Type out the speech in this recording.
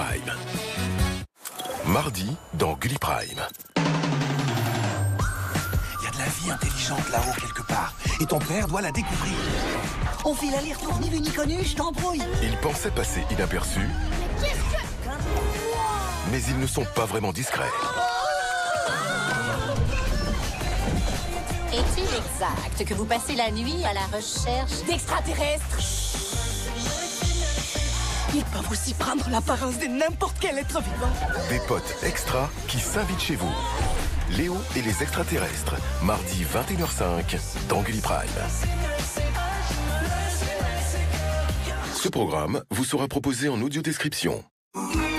Prime. Mardi dans Gulli Prime. Il y a de la vie intelligente là-haut quelque part. Et ton père doit la découvrir. On fait l'aller-retour ni vu ni connu, je t'embrouille. Ils pensaient passer inaperçus, mais ils ne sont pas vraiment discrets. Est-il exact que vous passez la nuit à la recherche d'extraterrestres? Ils peuvent aussi prendre l'apparence de n'importe quel être vivant. Des potes extra qui s'invitent chez vous. Léo et les extraterrestres, mardi 21h05 dans Gulli Prime. Ce programme vous sera proposé en audio description.